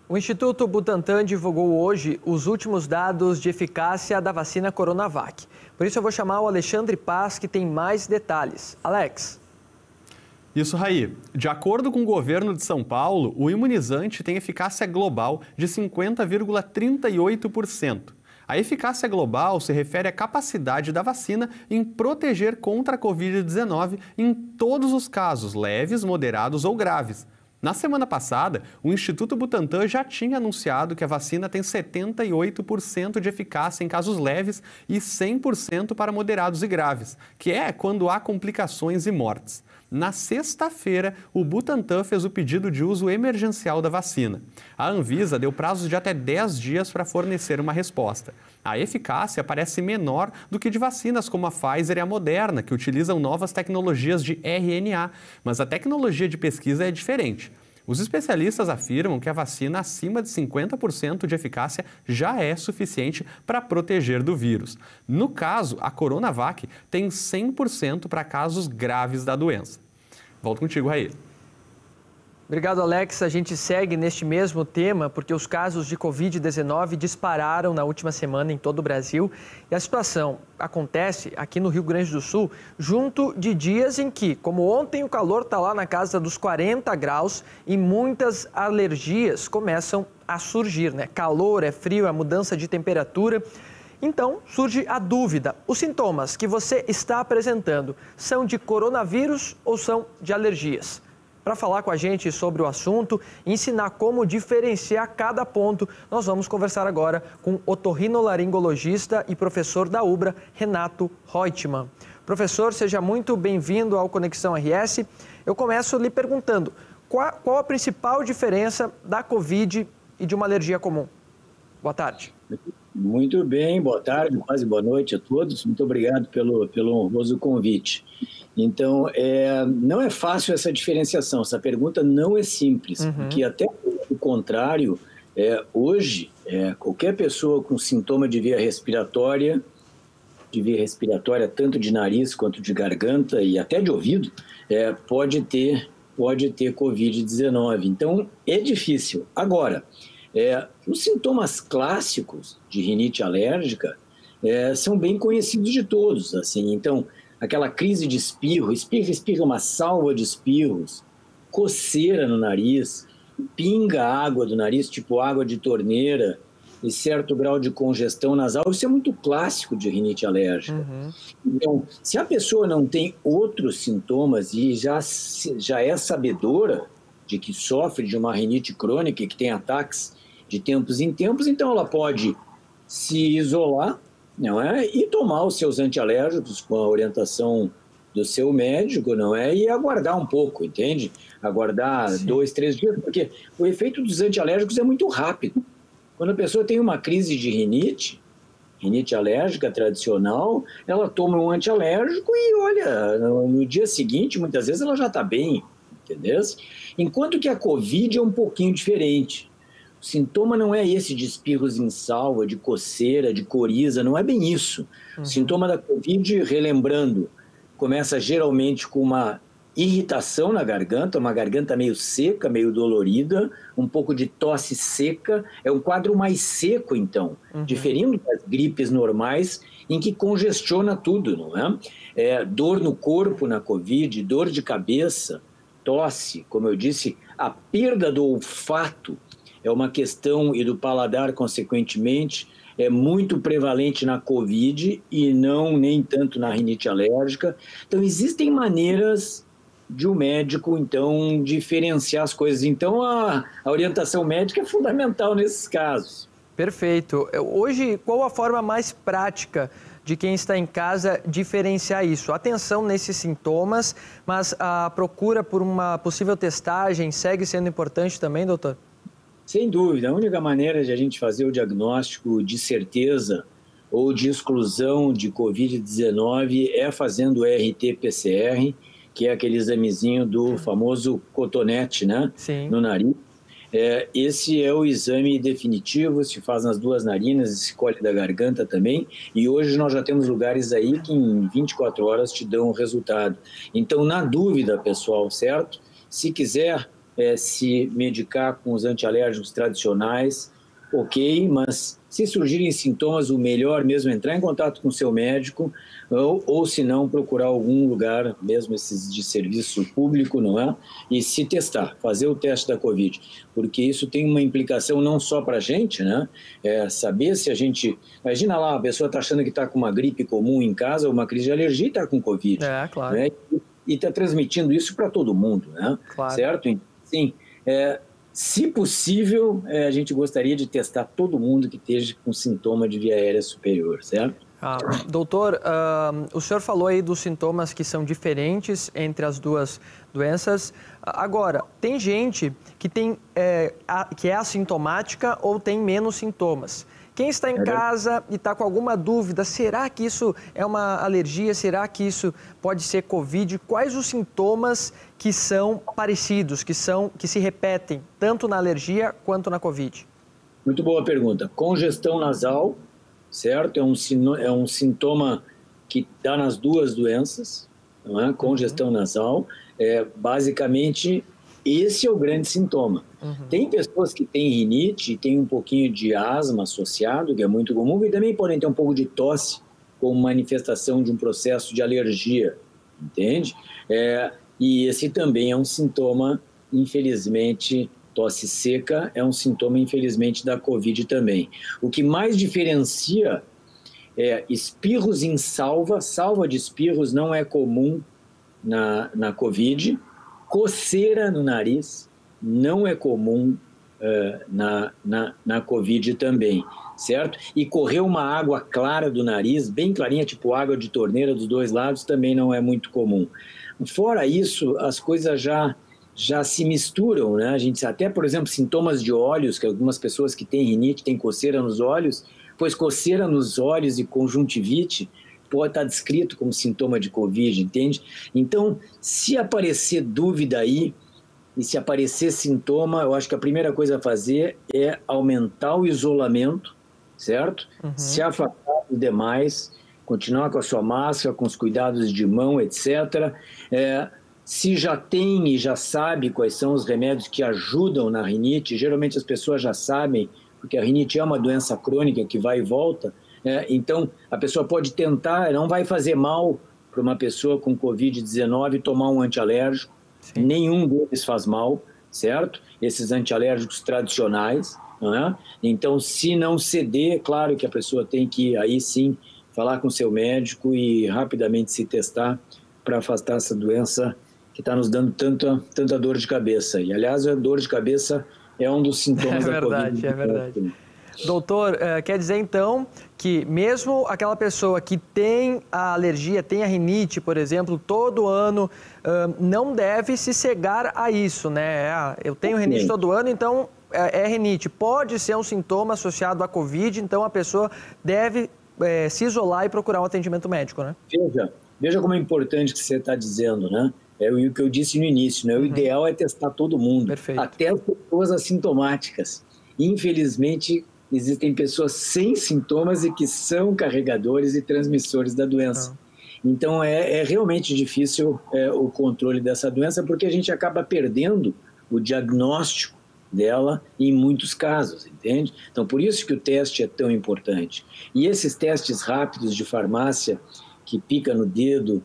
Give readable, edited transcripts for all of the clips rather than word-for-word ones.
O Instituto Butantan divulgou hoje os últimos dados de eficácia da vacina Coronavac. Por isso eu vou chamar o Alexandre Paz, que tem mais detalhes. Alex. Isso, Raí. De acordo com o governo de São Paulo, o imunizante tem eficácia global de 50,38%. A eficácia global se refere à capacidade da vacina em proteger contra a Covid-19 em todos os casos, leves, moderados ou graves. Na semana passada, o Instituto Butantan já tinha anunciado que a vacina tem 78% de eficácia em casos leves e 100% para moderados e graves, que é quando há complicações e mortes. Na sexta-feira, o Butantan fez o pedido de uso emergencial da vacina. A Anvisa deu prazos de até 10 dias para fornecer uma resposta. A eficácia parece menor do que de vacinas como a Pfizer e a Moderna, que utilizam novas tecnologias de RNA, mas a tecnologia de pesquisa é diferente. Os especialistas afirmam que a vacina acima de 50% de eficácia já é suficiente para proteger do vírus. No caso, a Coronavac tem 100% para casos graves da doença. Volto contigo, Raí. Obrigado, Alex. A gente segue neste mesmo tema porque os casos de Covid-19 dispararam na última semana em todo o Brasil e a situação acontece aqui no Rio Grande do Sul junto de dias em que, como ontem, o calor está lá na casa dos 40 graus e muitas alergias começam a surgir, né? Calor, é frio, é mudança de temperatura. Então, surge a dúvida: os sintomas que você está apresentando são de coronavírus ou são de alergias? Para falar com a gente sobre o assunto e ensinar como diferenciar cada ponto, nós vamos conversar agora com o otorrinolaringologista e professor da UBRA, Renato Reutemann. Professor, seja muito bem-vindo ao Conexão RS. Eu começo lhe perguntando, qual a principal diferença da Covid e de uma alergia comum? Boa tarde. Muito bem, boa tarde, quase boa noite a todos. Muito obrigado pelo honroso convite. Então, não é fácil essa diferenciação, essa pergunta não é simples, porque até o contrário, hoje, qualquer pessoa com sintoma de via respiratória tanto de nariz quanto de garganta e até de ouvido, pode ter Covid-19. Então, é difícil. Agora, os sintomas clássicos de rinite alérgica são bem conhecidos de todos, assim. Então, aquela crise de espirro, espirra uma salva de espirros, coceira no nariz, pinga água do nariz, tipo água de torneira, e certo grau de congestão nasal, isso é muito clássico de rinite alérgica. Então, se a pessoa não tem outros sintomas e já é sabedora de que sofre de uma rinite crônica e que tem ataques de tempos em tempos, então ela pode se isolar, não é? E tomar os seus antialérgicos com a orientação do seu médico, não é? E aguardar um pouco, entende? Aguardar 2, 3 dias, porque o efeito dos antialérgicos é muito rápido. Quando a pessoa tem uma crise de rinite alérgica tradicional, ela toma um antialérgico e, olha, no dia seguinte, muitas vezes ela já está bem, entendeu? Enquanto que a Covid é um pouquinho diferente. O sintoma não é esse de espirros em salva, de coceira, de coriza, não é bem isso. O sintoma da Covid, relembrando, começa geralmente com uma irritação na garganta, uma garganta meio seca, meio dolorida, um pouco de tosse seca, é um quadro mais seco então, diferindo das gripes normais, em que congestiona tudo, não é? Dor no corpo na Covid, dor de cabeça, tosse, como eu disse, a perda do olfato, é uma questão, e do paladar, consequentemente, é muito prevalente na Covid e nem tanto na rinite alérgica. Então, existem maneiras de um médico, então, diferenciar as coisas. Então, a orientação médica é fundamental nesses casos. Perfeito. Hoje, qual a forma mais prática de quem está em casa diferenciar isso? Atenção nesses sintomas, mas a procura por uma possível testagem segue sendo importante também, doutor? Sem dúvida, a única maneira de a gente fazer o diagnóstico de certeza ou de exclusão de Covid-19 é fazendo o RT-PCR, que é aquele examezinho do famoso cotonete, né? Sim. No nariz. Esse é o exame definitivo, se faz nas duas narinas, se colhe da garganta também, e hoje nós já temos lugares aí que em 24 horas te dão o resultado. Então, na dúvida, pessoal, certo? Se quiser se medicar com os antialérgicos tradicionais, ok, mas se surgirem sintomas, o melhor mesmo é entrar em contato com o seu médico ou se não, procurar algum lugar, mesmo esses de serviço público, não é? E se testar, fazer o teste da Covid, porque isso tem uma implicação não só para a gente, né? Saber se a gente... Imagina lá, a pessoa está achando que está com uma gripe comum em casa, ou uma crise de alergia e está com Covid. Claro. Né? E está transmitindo isso para todo mundo, né? Claro. Certo? Sim. Se possível, a gente gostaria de testar todo mundo que esteja com sintoma de via aérea superior, certo? Doutor, o senhor falou aí dos sintomas que são diferentes entre as duas doenças. Agora, tem gente que que é assintomática ou tem menos sintomas. Quem está em casa e está com alguma dúvida, será que isso é uma alergia? Será que isso pode ser Covid? Quais os sintomas que são parecidos, que se repetem, tanto na alergia quanto na Covid? Muito boa pergunta. Congestão nasal, certo? É um sintoma que dá nas duas doenças, não é? Congestão nasal. Basicamente, esse é o grande sintoma. Tem pessoas que têm rinite e têm um pouquinho de asma associado, que é muito comum, e também podem ter um pouco de tosse como manifestação de um processo de alergia, entende? E esse também é um sintoma, infelizmente, tosse seca é um sintoma, infelizmente, da Covid também. O que mais diferencia espirros em salva de espirros não é comum na Covid, coceira no nariz não é comum na Covid também, certo? E correr uma água clara do nariz, bem clarinha, tipo água de torneira dos dois lados, também não é muito comum. Fora isso, as coisas já se misturam, né? A gente até, por exemplo, sintomas de olhos, que algumas pessoas que têm rinite têm coceira nos olhos, pois coceira nos olhos e conjuntivite pode estar descrito como sintoma de Covid, entende? Então, se aparecer dúvida aí, e se aparecer sintoma, eu acho que a primeira coisa a fazer é aumentar o isolamento, certo? Se afastar dos demais, continuar com a sua máscara, com os cuidados de mão, etc. Se já tem e já sabe quais são os remédios que ajudam na rinite, geralmente as pessoas já sabem, porque a rinite é uma doença crônica que vai e volta, então a pessoa pode tentar, não vai fazer mal para uma pessoa com Covid-19 tomar um antialérgico. Sim. Nenhum deles faz mal, certo? Esses antialérgicos tradicionais, não é? Então, se não ceder, claro que a pessoa tem que, aí sim, falar com o seu médico e rapidamente se testar para afastar essa doença que está nos dando tanta dor de cabeça. E, aliás, a dor de cabeça é um dos sintomas da Covid. É verdade. Doutor, quer dizer então que mesmo aquela pessoa que tem a alergia, tem a rinite, por exemplo, todo ano, não deve se cegar a isso, né? Eu tenho rinite todo ano, então é rinite. Pode ser um sintoma associado à Covid, então a pessoa deve se isolar e procurar um atendimento médico, né? Veja como é importante o que você está dizendo, né? É o que eu disse no início, né? O ideal é testar todo mundo, perfeito, até as pessoas assintomáticas. Infelizmente, existem pessoas sem sintomas e que são carregadores e transmissores da doença. Então, é realmente difícil o controle dessa doença, porque a gente acaba perdendo o diagnóstico dela em muitos casos, entende? Então, por isso que o teste é tão importante. E esses testes rápidos de farmácia, que pica no dedo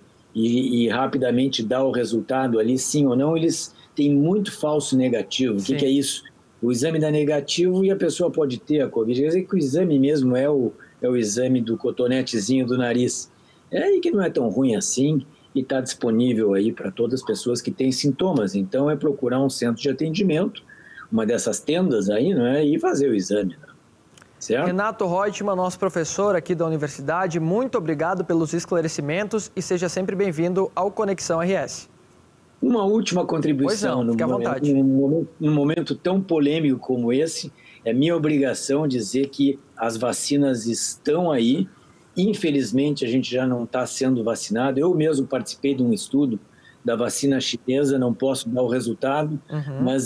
e rapidamente dá o resultado ali, sim ou não, eles têm muito falso negativo. O que é isso? O exame dá negativo e a pessoa pode ter a Covid. Quer dizer que o exame mesmo é o exame do cotonetezinho do nariz. E que não é tão ruim assim e está disponível aí para todas as pessoas que têm sintomas. Então, é procurar um centro de atendimento, uma dessas tendas aí, não é? E fazer o exame, né? Certo? Renato Reutemann, nosso professor aqui da universidade, muito obrigado pelos esclarecimentos e seja sempre bem-vindo ao Conexão RS. Uma última contribuição. Pois não, fique à vontade. Num momento tão polêmico como esse, é minha obrigação dizer que as vacinas estão aí. Infelizmente, a gente já não está sendo vacinado. Eu mesmo participei de um estudo da vacina chinesa, não posso dar o resultado, mas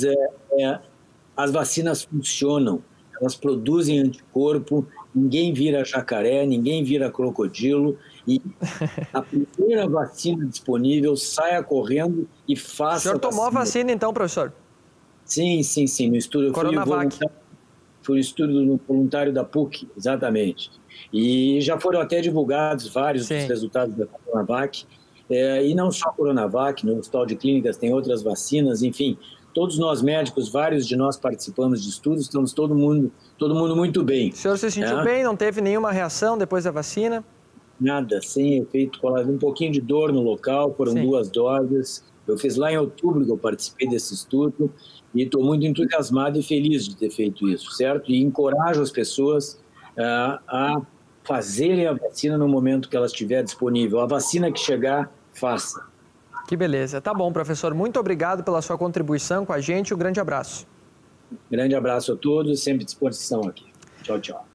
as vacinas funcionam. Elas produzem anticorpo, ninguém vira jacaré, ninguém vira crocodilo. E a primeira vacina disponível, saia correndo e faça. O senhor tomou a vacina então, professor? Sim. No estudo, foi o estudo voluntário da PUC, exatamente. E já foram até divulgados vários dos resultados da Coronavac. E não só a Coronavac, no Hospital de Clínicas tem outras vacinas, enfim. Todos nós médicos, vários de nós participamos de estudos, estamos todo mundo muito bem. O senhor se sentiu bem? Não teve nenhuma reação depois da vacina? Nada, sem efeito colateral, um pouquinho de dor no local, foram 2 doses. Eu fiz lá em outubro que eu participei desse estudo e estou muito entusiasmado e feliz de ter feito isso, certo? E encorajo as pessoas a fazerem a vacina no momento que ela estiver disponível. A vacina que chegar, faça. Que beleza. Tá bom, professor. Muito obrigado pela sua contribuição com a gente. Um grande abraço. Grande abraço a todos, sempre à disposição aqui. Tchau, tchau.